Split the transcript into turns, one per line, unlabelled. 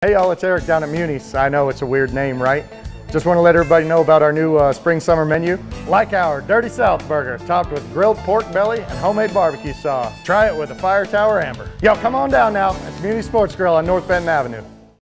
Hey y'all, it's Eric down at Munis. I know it's a weird name, right? Just want to let everybody know about our new spring-summer menu. Like our Dirty South burger, topped with grilled pork belly and homemade barbecue sauce. Try it with a Fire Tower Amber. Yo, come on down now. It's Munis Sports Grill on North Benton Avenue.